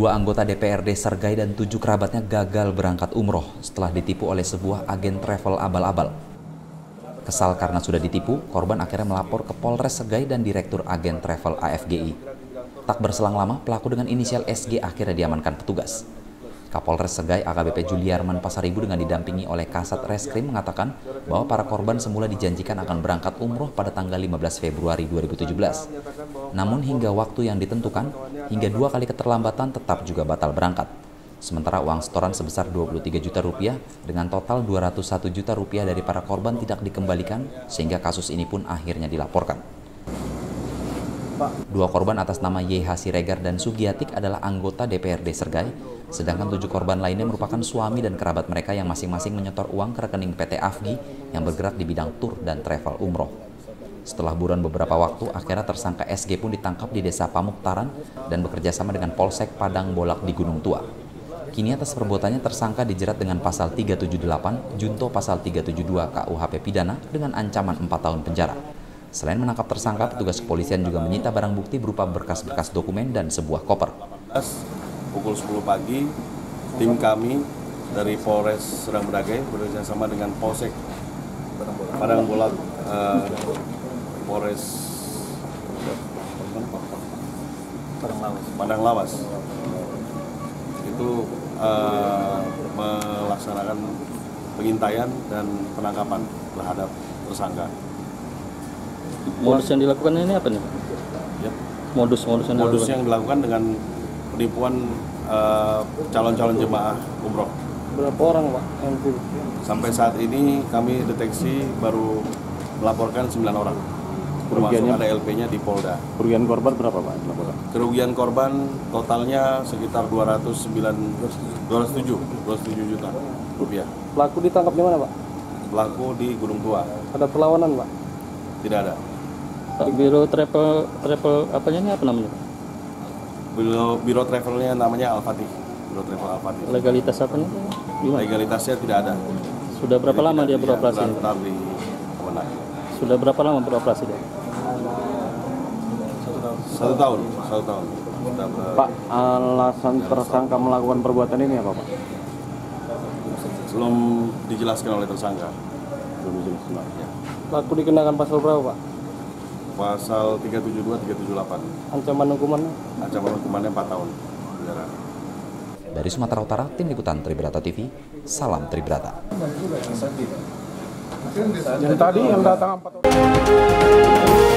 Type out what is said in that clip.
Dua anggota DPRD Sergai dan 7 kerabatnya gagal berangkat umroh setelah ditipu oleh sebuah agen travel abal-abal. Kesal karena sudah ditipu, korban akhirnya melapor ke Polres Sergai dan Direktur Agen Travel AFGI. Tak berselang lama, pelaku dengan inisial SG akhirnya diamankan petugas. Kapolres Sergai AKBP Juliarman Pasaribu dengan didampingi oleh Kasat Reskrim mengatakan bahwa para korban semula dijanjikan akan berangkat umroh pada tanggal 15 Februari 2017. Namun hingga waktu yang ditentukan, hingga 2 kali keterlambatan tetap juga batal berangkat. Sementara uang setoran sebesar 23 juta rupiah dengan total 201 juta rupiah dari para korban tidak dikembalikan sehingga kasus ini pun akhirnya dilaporkan. Dua korban atas nama YH Siregar dan Sugiatik adalah anggota DPRD Sergai, sedangkan 7 korban lainnya merupakan suami dan kerabat mereka yang masing-masing menyetor uang ke rekening PT AFGI yang bergerak di bidang tur dan travel umroh. Setelah buron beberapa waktu, akhirnya tersangka SG pun ditangkap di Desa Pamuktaran dan bekerjasama dengan Polsek Padang Bolak di Gunung Tua. Kini atas perbuatannya tersangka dijerat dengan pasal 378, junto pasal 372 KUHP Pidana dengan ancaman 4 tahun penjara. Selain menangkap tersangka, petugas kepolisian juga menyita barang bukti berupa berkas-berkas dokumen dan sebuah koper. Pukul 10 pagi, tim kami dari Polres Serang Bedagai bekerjasama dengan Polsek Padang Bolak, Polres Padang Lawas itu melaksanakan pengintaian dan penangkapan terhadap tersangka. Modus yang dilakukan ini apa nih? Ya. Modus yang dilakukan dengan penipuan calon-calon jemaah umroh. Berapa orang, Pak? Sampai saat ini kami deteksi baru melaporkan 9 orang. Termasuk ada LP-nya di Polda. Kerugian korban berapa, Pak? Kerugian korban totalnya sekitar 207 juta rupiah. Pelaku ditangkap di mana, Pak? Pelaku di Gunung Tua. Ada perlawanan, Pak? Tidak ada. Pak, Biro travel apanya ini apa namanya? Biro travelnya namanya Al-Fatih. Biro travel Al-Fatih. Legalitas apa nih? Legalitasnya tidak ada. Sudah berapa lama dia beroperasi? Sudah berapa lama beroperasi dia? 1 tahun. Pak, alasan tersangka melakukan perbuatan ini apa, Pak? Belum dijelaskan oleh tersangka. Ya. Pelaku dikenakan pasal berapa, Pak? Pasal 372, 378. Ancaman hukumannya? Ancaman hukumannya 4 tahun penjara. Dari Sumatera Utara, Tim Liputan Tribrata TV, salam Tribrata. Yang tadi yang datang 4 orang.